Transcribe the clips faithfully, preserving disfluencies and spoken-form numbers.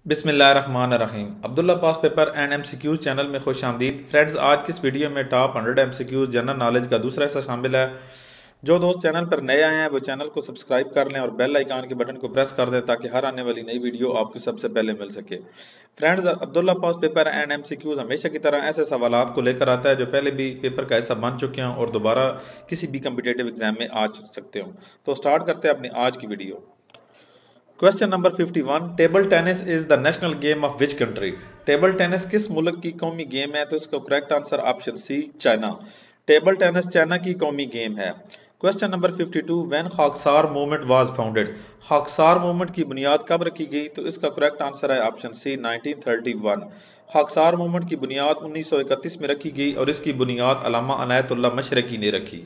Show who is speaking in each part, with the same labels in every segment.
Speaker 1: बिस्मिल्लाहिर्रहमानिर्रहीम। Abdullah pass paper and MCQs channel में खुश आमदीद। फ्रेंड्स, आज की इस वीडियो में top hundred MCQs general knowledge का दूसरा हिस्सा शामिल है। जो दोस्त चैनल पर नए आए हैं वो चैनल को सब्सक्राइब कर लें और बेल आइकन के बटन को प्रेस कर दें ताकि हर आने वाली नई वीडियो आपको सबसे पहले मिल सके। Friends, Abdullah pass paper and MCQs हमेशा की तरह ऐसे सवालात को लेकर आता है जो पहले भी पेपर का हिस्सा बन चुके हों और दोबारा किसी भी कम्पिटेटिव एग्जाम में आ सकते हों। तो स्टार्ट करते हैं अपनी आज की video. Question number fifty one, table tennis is the national game of which country? Table tennis किस मुल्क की कौमी गेम है? तो इसका correct answer option C, China. Table tennis China की कौमी गेम है। Question number fifty two, when Khaksar movement was founded? Khaksar movement की बुनियाद कब रखी गई? तो इसका करेक्ट आंसर है option C, nineteen thirty one. Khaksar movement की बुनियाद उन्नीस सौ इकतीस में रखी गई और इसकी बुनियाद अल्लामा अनायतुल्लाह मशरकी ने रखी।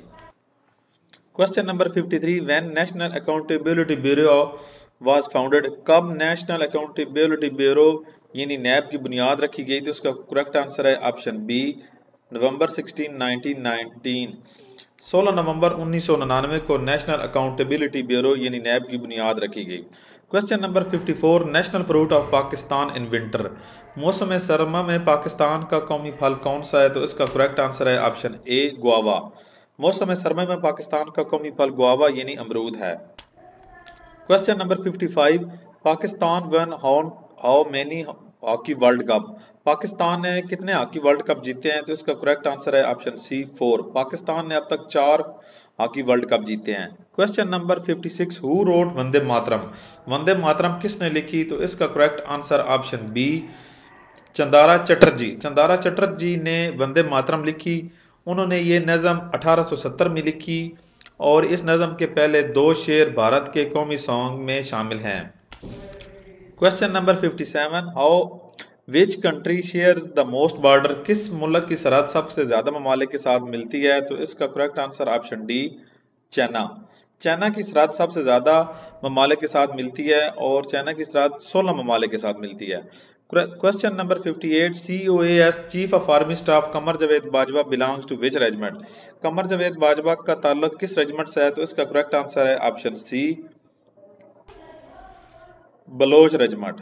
Speaker 1: Question number fifty three, when national accountability bureau was founded? कब नेशनल अकाउंटेबिलिटी ब्यूरो यानी नैब की बुनियाद रखी गई? तो उसका करेक्ट आंसर है option B, November sixteen nineteen nineteen. सोलह नवंबर उन्नीस सौ निन्यानवे को नेशनल अकाउंटेबिलिटी ब्यूरो यानी नैब की बुनियाद रखी गई। Question number fifty four, national fruit of Pakistan in winter? मौसम सरमा में पाकिस्तान का कौमी फल कौन सा है? तो इसका करेक्ट आंसर है ऑप्शन ए, गुआवा। मौसम सरमा में पाकिस्तान का कौमी फल गुआवा यानी अमरूद है। Question number fifty five, Pakistan won how many hockey world cup? Pakistan ने कितने हॉकी वर्ल्ड कप जीते हैं? तो इसका करेक्ट आंसर है ऑप्शन सी, फोर। पाकिस्तान ने अब तक चार हॉकी वर्ल्ड कप जीते हैं। Question number fifty six, who wrote Vande Mataram? Vande Mataram किसने लिखी? तो इसका correct answer option B, Chandra Chatterjee. Chandra Chatterjee ने वंदे मातरम लिखी। उन्होंने ये नज़म अठारह सौ सत्तर में लिखी और इस नज़म के पहले दो शेर भारत के कौमी सॉन्ग में शामिल हैं। Question number fifty seven, how which country shares the most border? किस मुल्क की सरहद सबसे ज़्यादा ममालिक के साथ मिलती है? तो इसका correct answer option D, China. China की सरहद सबसे ज़्यादा ममालिक के साथ मिलती है और चाइना की सरहद सोलह ममालिक के साथ मिलती है। Question number fifty eight, C O A S chief of army staff Qamar Javed Bajwa belongs to which regiment? Qamar Javed Bajwa का ताल्लुक किस रेजिमेंट से है? तो इसका करेक्ट आंसर है option C, Baloch regiment.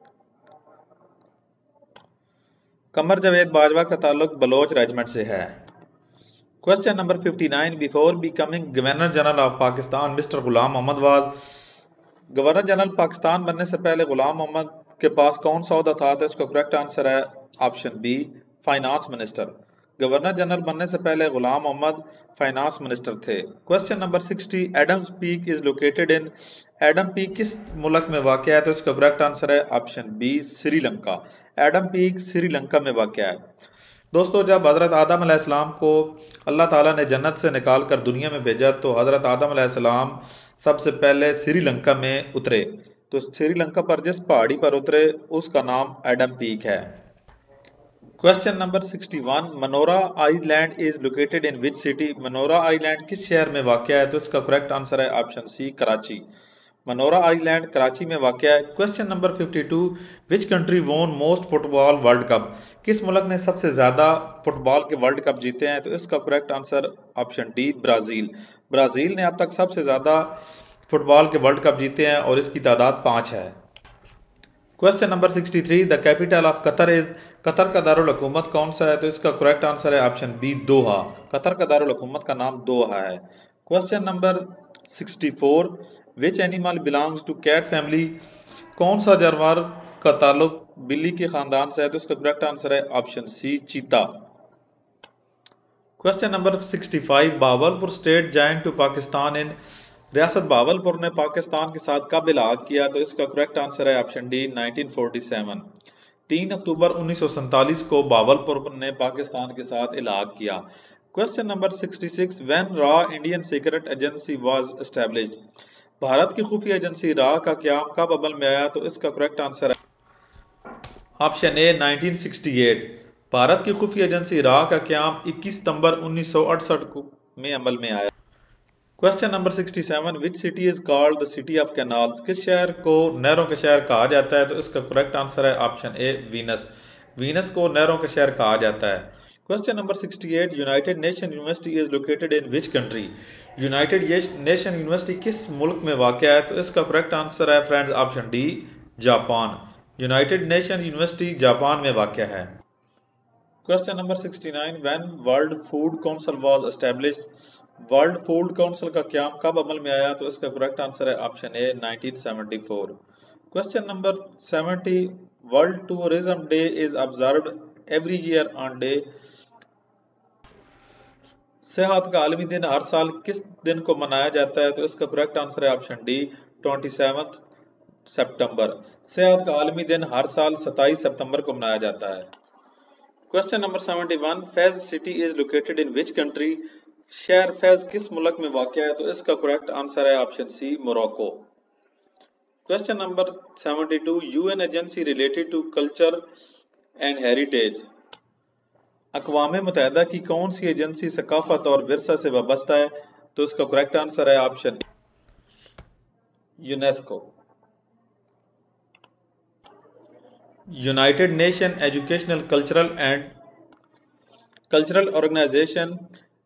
Speaker 1: Qamar Javed Bajwa का ताल्लुक बलोच रेजिमेंट से है। Question number fifty nine, before becoming governor general of Pakistan mister Ghulam Mohammad was? Governor general Pakistan बनने से पहले गुलाम मोहम्मद के पास कौन सा ओहदा था? तो इसका करेक्ट आंसर है option B, finance minister. Governor general बनने से पहले गुलाम मोहम्मद फाइनेंस मिनिस्टर थे। Question number sixty, Adam's peak is located in? Adam peak किस मुल्क में वाक़ है? तो इसका करेक्ट आंसर है option B, Sri Lanka. Adam peak Sri Lanka में वाक़ है। दोस्तों, जब हज़रत आदम अलैहिस्सलाम को अल्लाह ताला ने जन्नत से निकाल कर दुनिया में भेजा तो हज़रत आदम अलैहिस्सलाम सबसे पहले श्रीलंका में उतरे। तो श्रीलंका पर जिस पहाड़ी पर उतरे उसका नाम एडम पीक है। Question number sixty one, Manora island is located in which city? Manora island किस शहर में वाक़ है? तो इसका करेक्ट आंसर है option C, Karachi. Manora island Karachi में वाक़ है। Question number fifty two, which country won most football world cup? किस मुल्क ने सबसे ज़्यादा फुटबॉल के वर्ल्ड कप जीते हैं? तो इसका correct answer option D, Brazil. Brazil ने अब तक सबसे ज़्यादा फुटबॉल के वर्ल्ड कप जीते हैं और इसकी तादाद पाँच है। Question number sixty three, the capital of Qatar is? Qatar का दारुल हुकूमत कौन सा है? तो इसका करेक्ट आंसर है ऑप्शन बी, दोहा। कतर का दारुल हुकूमत का नाम दोहा है। Question number sixty four, which animal belongs to cat family? कौन सा जानवर का ताल्लुक बिल्ली के खानदान से है? तो इसका करेक्ट आंसर है option C, cheetah. Question number sixty five, Bahawalpur state join to Pakistan in? रियासत बहावलपुर ने पाकिस्तान के साथ कब इलाहाक किया? तो इसका करेक्ट आंसर है option D, nineteen forty seven. तीन अक्टूबर उन्नीस सौ सैंतालीस को बहावलपुर ने पाकिस्तान के साथ इलाहाक किया। Question number sixty six, when रॉ Indian secret agency was established? Bharat की खुफिया एजेंसी रॉ का क्याम कब अमल में आया? तो इसका करेक्ट आंसर है option A, nineteen sixty eight. Bharat की खुफिया एजेंसी रॉ का क्याम इक्कीस सितंबर उन्नीस सौ अड़सठ में अमल में आया। Question number sixty seven, which city is called the city of canals? किस शहर को नहरों का शहर कहा जाता है? तो इसका करेक्ट आंसर है ऑप्शन ए, वीनस। वीनस को नहरों का शहर कहा जाता है। Question number sixty eight, united nation university is located in which country? United nation university किस मुल्क में वाक़ है? तो इसका करेक्ट आंसर है friends option D, Japan. United nation university Japan में वाक़या है। Question number sixty nine, when world food council was established, world food council का क़याम कब अमल में आया? तो इसका करेक्ट आंसर है option A nineteen seventy four. Question number seventy, world tourism day is observed every year on day, सेहत का आलमी दिन हर साल किस दिन को मनाया जाता है? तो इसका करेक्ट आंसर है ऑप्शन डी ट्वेंटी सेवन्थ सितंबर। सेहत का आलमी दिन हर साल सत्ताईस सितंबर को मनाया जाता है। Question number seventy one, Fez city is located in which country, शहर फैज किस मुल्क में वाक़या है? तो इसका करेक्ट आंसर है option C Morocco. Question number seventy two, UN agency related to culture and heritage, अक़वाम मुत्तहिदा की कौन सी एजेंसी सकाफत और विरसा से वाबस्ता है? तो इसका करेक्ट आंसर है option UNESCO. United nation educational cultural and cultural organization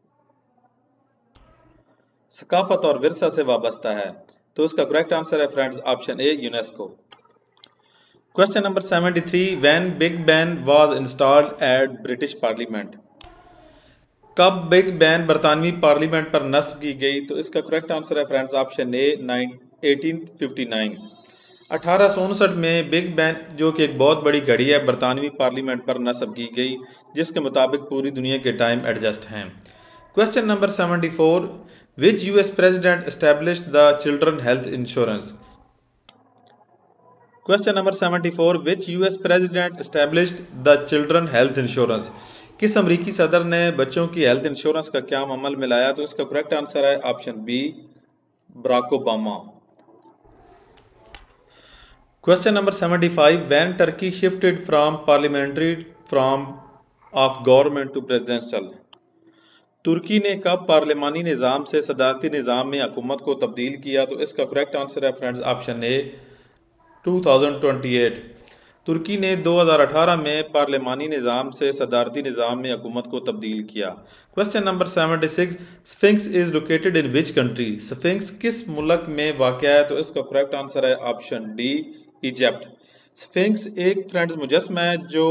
Speaker 1: सकाफत और विरसा से वाबस्ता है, तो इसका करेक्ट आंसर है friends option A UNESCO. Question number seventy three, when Big Ben was installed at British parliament, कब बिग बैन बरतानवी पार्लियामेंट पर नस्ब की गई? तो इसका करेक्ट आंसर है friends option A eighteen fifty nine. अठारह सौ उनसठ में बिग बैन, जो कि एक बहुत बड़ी घड़ी है, बरतानवी पार्लियामेंट पर नस्ब की गई, जिसके मुताबिक पूरी दुनिया के टाइम एडजस्ट हैं। Question number seventy four, which US president established the children health insurance, question number seventy four, which US president established the children health insurance, किस अमरीकी सदर ने बच्चों की हेल्थ इंश्योरेंस का क़याम अमल में लाया? तो इसका करेक्ट आंसर है option B Barack Obama. Question number seventy five, when Turkey shifted from parliamentary form of government to presidential, तुर्की ने कब पार्लिमानी निज़ाम से सदारती निज़ाम में हुकूमत को तब्दील किया? तो इसका करेक्ट आंसर है friends option A two thousand twenty eight. तुर्की ने दो हज़ार अठारह में पार्लिमानी निज़ाम से सदारती निज़ाम में हुकूमत को तब्दील किया। Question number seventy six, Sphinx is located in which country, Sphinx किस मुल्क में वाक़या है? तो इसका करेक्ट आंसर है ऑप्शन डी इजिप्ट। स्फिंक्स एक फ्रेंड्स मुजस्मा है जो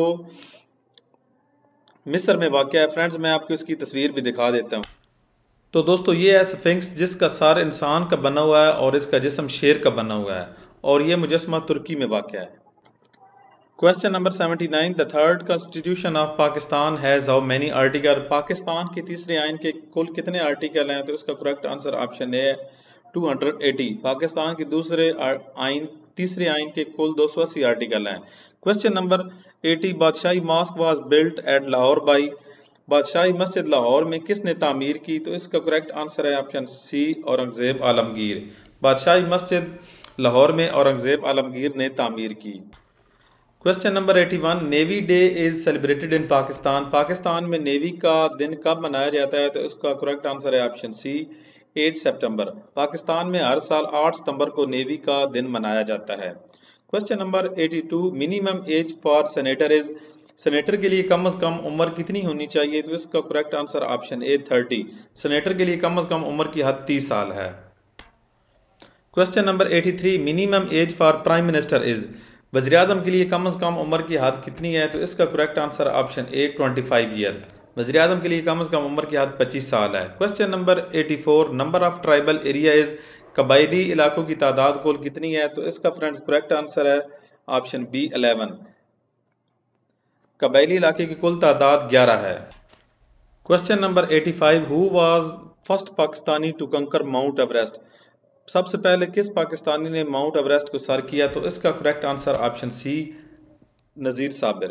Speaker 1: मिस्र में वाक़या है। फ्रेंड्स मैं आपको इसकी तस्वीर भी दिखा देता हूँ। तो दोस्तों ये है स्फिंक्स, जिसका सर इंसान का बना हुआ है और इसका जिस्म शेर का बना हुआ है, और ये मुजस्मा तुर्की में वाक़या है। Question number seventy nine, the third constitution of Pakistan has how many article, Pakistan के तीसरे आइन के कुल कितने आर्टिकल हैं? तो इसका correct answer option A two hundred eighty. Pakistan के दूसरे आइन तीसरे आइन के कुल दो सौ अस्सी आर्टिकल हैं। Question number eighty, Badshahi mosque was built at Lahore by, Badshahi मस्जिद लाहौर में किसने तामीर की? तो इसका करेक्ट आंसर है ऑप्शन सी औरंगजेब आलमगीर। बादशाही मस्जिद लाहौर में औरंगजेब आलमगीर ने तामीर की। Question number eighty one, navy day is celebrated in Pakistan, Pakistan में नेवी का दिन कब मनाया जाता है? तो इसका करेक्ट आंसर है ऑप्शन सी आठ सितंबर। पाकिस्तान में हर साल आठ सितंबर को नेवी का दिन मनाया जाता है। Question number eighty two, minimum age for senator is, senator के लिए कम अज़ कम उम्र कितनी होनी चाहिए? तो इसका correct answer option A thirty. Senator के लिए कम अज़ कम उम्र की हद तीस साल है। Question number eighty three, minimum age for prime minister is, वज़ीर आज़म के लिए कम अज़ कम उम्र की हद कितनी है? तो इसका correct answer option A twenty five year. वज़ीर आज़म के लिए कम अज़ कम उम्र की हद पच्चीस साल है। Question number eighty four, number of tribal area is, कबायली इलाकों की तादाद कुल कितनी है? तो इसका फ्रेंड्स करेक्ट आंसर है ऑप्शन बी इलेवन। कबायली इलाके की कुल तादाद ग्यारह है। Question number eighty five, who was first Pakistani to conquer mount Everest, सबसे पहले किस पाकिस्तानी ने माउंट एवरेस्ट को सर किया? तो इसका correct answer option C Nazir Sabir.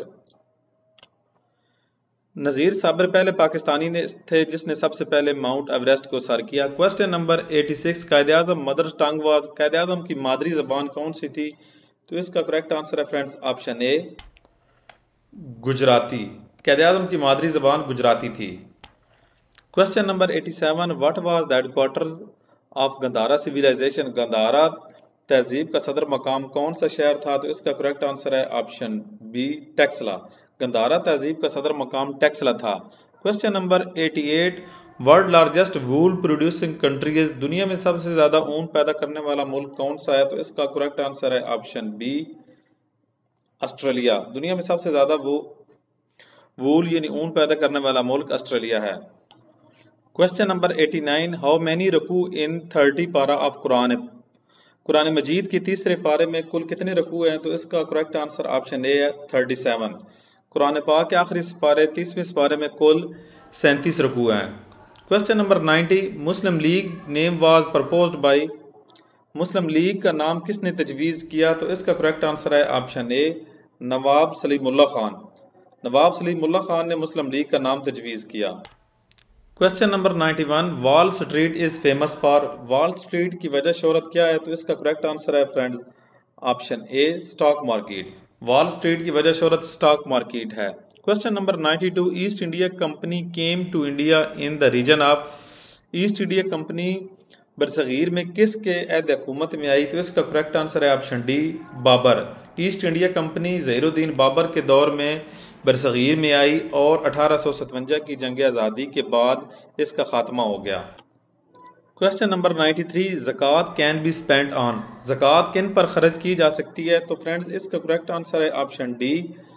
Speaker 1: Nazir Sabir पहले पाकिस्तानी ने थे जिसने सबसे पहले माउंट एवरेस्ट को सर किया। Question number eighty six, Quaid-e-Azam mother tongue was, Quaid-e-Azam की मादरी ज़बान कौन सी थी? तो इसका करेक्ट आंसर है friends option A Gujarati. Quaid-e-Azam की मादरी ज़बान गुजराती थी। Question number eighty seven, what was the headquarter of Gandhara civilization, Gandhara तहजीब का सदर मकाम कौन सा शहर था? तो इसका करेक्ट आंसर है ऑप्शन बी टेक्सला। गंधारा तहजीब का सदर मकाम टेक्सला था। Question number eighty eight, world largest wool producing countries, दुनिया में सबसे ज्यादा ऊन पैदा करने वाला मुल्क कौन सा है? तो इसका करेक्ट आंसर है ऑप्शन बी ऑस्ट्रेलिया। दुनिया में सबसे ज़्यादा वो वूल यानी ऊन पैदा करने वाला मुल्क ऑस्ट्रेलिया है। Question number eighty nine, how many ruku in thirty para of Quran. Quran मजीद के तीसरे पारे में कुल कितने रकू हैं? तो इसका करेक्ट आंसर ऑप्शन ए है थर्टी सेवन। कुरान पाक के आखिरी सिपारे तीसवें सिपारे में कुल सैंतीस रकू हैं। Question number ninety, Muslim league name was proposed by. Muslim league का नाम किसने तजवीज़ किया? तो इसका करेक्ट आंसर है ऑप्शन ए नवाब सलीमुल्लाह खान। नवाब सलीमुल्लाह खान ने मुस्लिम लीग का नाम तजवीज़ किया। Question number ninety one, wall street is famous for. Wall street की वजह शोहरत क्या है? तो इसका करेक्ट आंसर है friends option A stock market. Wall street की वजह शोहरत स्टॉक मार्केट है। Question number ninety two, east India company came to India in the reason of. East India company बरसगीर में किसके अहद हुकूमत में आई? तो इसका करेक्ट आंसर है option D Babar. East India company Zahiruddin Babar के दौर में बरसगीर में आई और अठारह सौ सतवंजा की जंग आज़ादी के बाद इसका खात्मा हो गया। Question number ninety three, zakat can be spent on. ज़कात किन पर खर्च की जा सकती है? तो फ्रेंड्स इसका करेक्ट आंसर है option D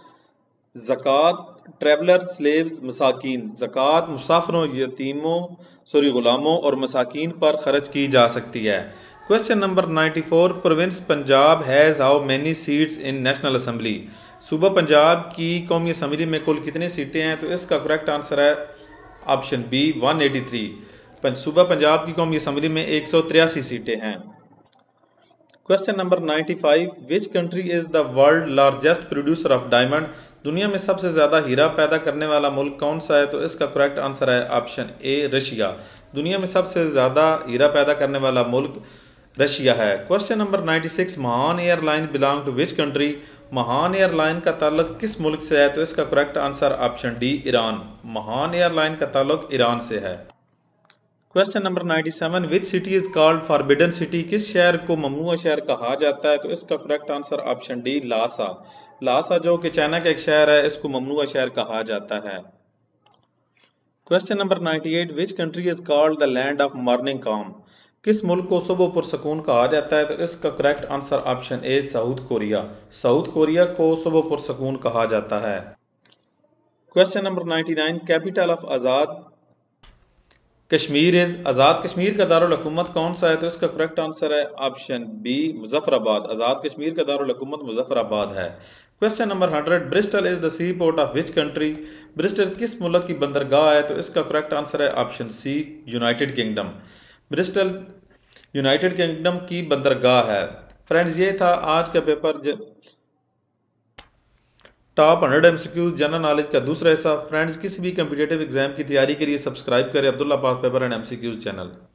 Speaker 1: zakat traveller slaves masakeen. ज़कात मुसाफिरों, यतीमों, सॉरी गुलामों और मसाकीन पर खर्च की जा सकती है। Question number ninety four, province Punjab has how many seats in national assembly. सूबा पंजाब की कौमी असम्बली में कुल कितनी सीटें हैं? तो इसका करेक्ट आंसर है option B one eighty three. सूबा पंजाब की कौमी असम्बली में एक सौ तिरासी सीटें हैं। Question number ninety five, which country is the world largest producer of diamond. दुनिया में सबसे ज़्यादा हीरा पैदा करने वाला मुल्क कौन सा है? तो इसका करेक्ट आंसर है ऑप्शन ए रशिया। दुनिया में सबसे ज़्यादा हीरा पैदा करने वाला मुल्क रशिया है। Question number ninety six, Mahan airline belong to which country. Mahan airline का ताल्लुक किस मुल्क से है? तो इसका correct answer option D Iran. Mahan airline का ताल्लुक ईरान से है। Question number ninety seven, which city is called forbidden city. किस शहर को ममनुआ शहर कहा जाता है? तो इसका correct answer option D Lhasa. Lhasa जो कि चाइना का एक शहर है, इसको ममनुआ शहर कहा जाता है। Question number ninety eight, which country is called the land of morning calm. किस मुल्क को सुबह पुरसकून कहा जाता है? तो इसका correct answer option A South Korea. South Korea को सुबह पुरसकून कहा जाता है। Question number ninety nine, capital of Azad Kashmir is. Azad Kashmir का दारुल हुकूमत कौन सा है? तो इसका करेक्ट आंसर है ऑप्शन बी मुजफ्फराबाद। आज़ाद कश्मीर का दारुल हुकूमत मुजफ्फराबाद है। Question number hundred, Bristol is the sea port of which country. Bristol किस मुल्क की बंदरगाह है? तो इसका करेक्ट आंसर है option C united kingdom. Bristol united kingdom की बंदरगाह है। फ्रेंड्स ये था आज का paper top hundred MCQ general knowledge का दूसरा हिस्सा। फ्रेंड्स किसी भी कम्पिटेटिव एग्जाम की तैयारी के लिए सब्सक्राइब करें Abdullah pass paper and MCQs channel.